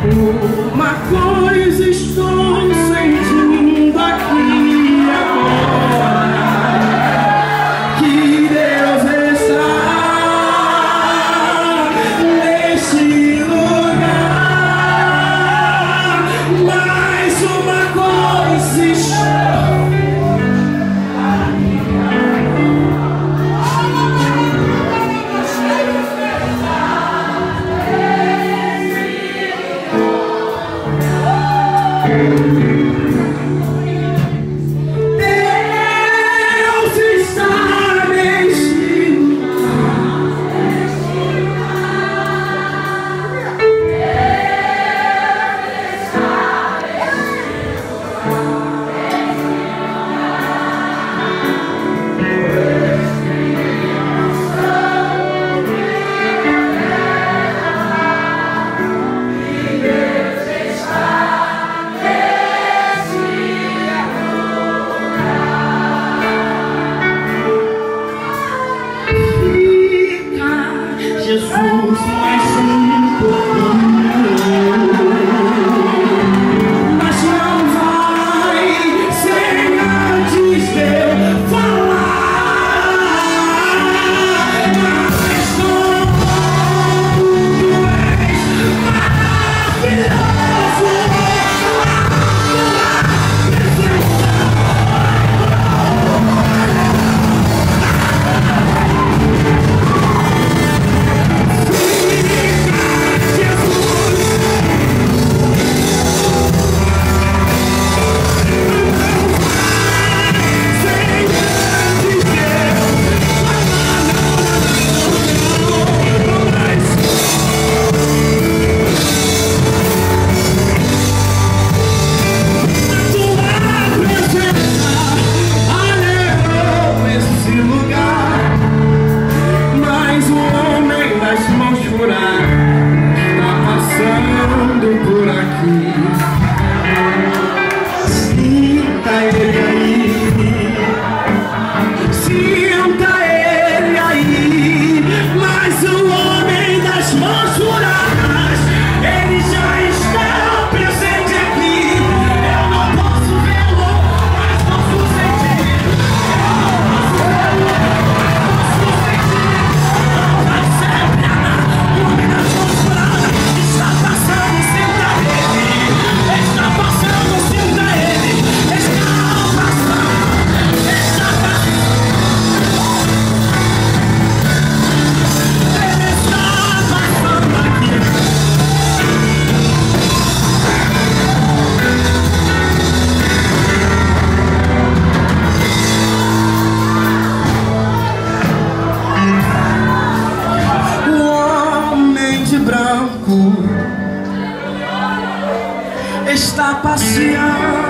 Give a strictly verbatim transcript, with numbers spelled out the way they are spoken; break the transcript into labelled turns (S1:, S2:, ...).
S1: Uma coisa estou sentindo aqui agora, que Deus está neste lugar. Mais uma coisa estou. Deus está neste Jesus, mais um pouquinho, mas não vai sem antes de eu falar. Mas como tu és maravilhoso, está passando por aqui. Sinta ele aí, sinta ele aí. Mas o homem das mãos furadas, ele já está presente aqui. Eu não posso vê-lo, mas posso sentir. Está passeando